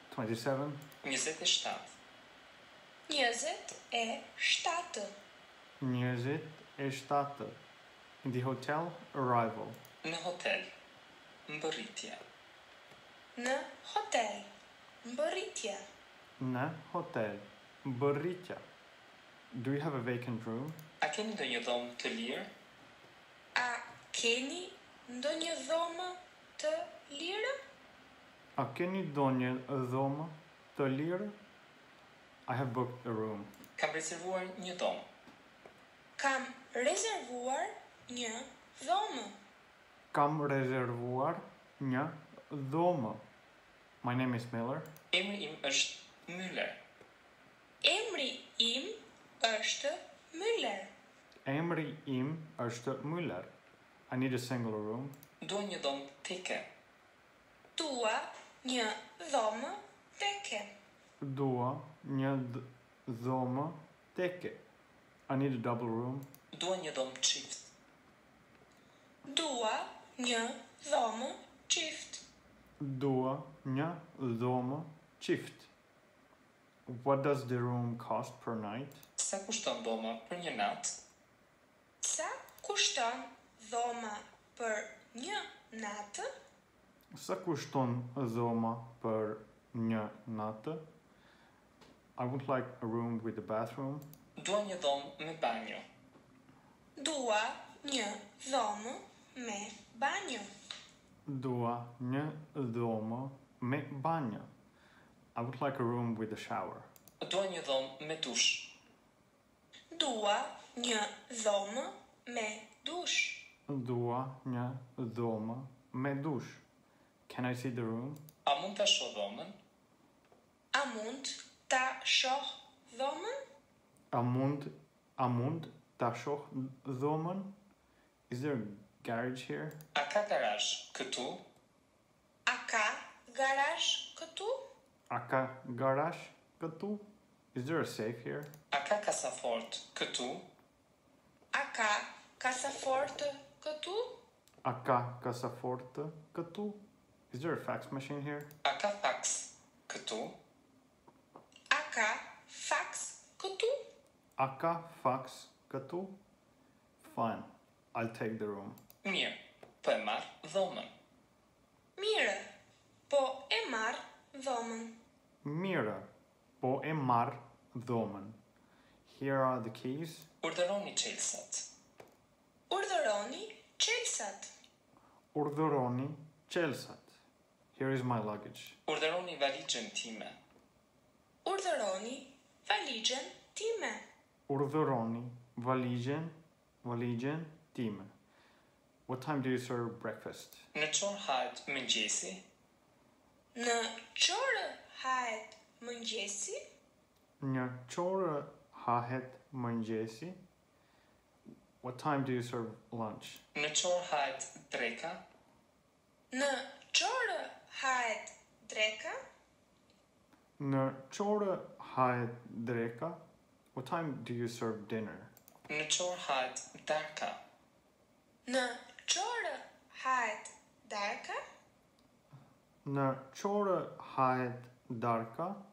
27. 27. 27. 27. In the hotel, arrival. Në hotel. Mbërritje. Në hotel. Mbërritje. Në hotel, mbërritje. Do you have a vacant room? A keni ndonjë dhomë të lirë? A keni ndonjë dhomë të lirë? A keni ndonjë dhomë të lirë? I have booked a room. Kam rezervuar një dhomë. Kam rezervuar një dhomë. Kam rezervuar një dhomë. My name is Miller. Emri im është Müller. Emri im është Müller. Emri im është Müller. I need a single room. Dua një dhomë teke. Dua një dhomë teke. Dua një dhomë teke. I need a double room. Dua një dhomë çift. Dua një dhomë çift. Dua një dhomë çift. What does the room cost per night? Sa kushton dhoma për një natë? Sa kushton dhoma për një natë? Sa kushton dhoma për një natë? I would like a room with a bathroom. Dua një dhomë me banjo. Dua një dhomë me banjo. Dua një dhomë me banjo. I would like a room with a shower. Dua një dhomë me dush. Dua një dhomë me dush. Dua një dhomë me dush. Can I see the room? A mund ta shoh dhomën? A mund ta shoh dhomën? A mund ta shoh dhomën? Is there a garage here? A ka garazh këtu? A ka garazh këtu? A ka garage këtu? Is there a safe here? A ka kasafort këtu? A ka kasafort këtu? A ka kasafort këtu? Is there a fax machine here? A ka fax këtu? A ka fax këtu? A ka fax këtu? Fine, I'll take the room. Mirë, po e marr dhomën. Mirë, po e marr dhomën. Mirë, po e marr dhomën. Here are the keys. Urdhëroni çelësat. Urdhëroni çelësat. Urdhëroni çelësat. Here is my luggage. Urdhëroni valixhen time. Urdhëroni valixhen time. Urdhëroni valixhen time. What time do you serve breakfast? Në çfarë hahet mëngjesi? Në çfarë hahet mëngjesi? Në çfarë hahet mëngjesi? What time do you serve lunch? Në çfarë hahet dreka? Në çfarë hahet dreka? Në çfarë hahet dreka? What time do you serve dinner? Në çfarë hahet darka? Në çfarë hahet darka? Në çfarë hahet darka?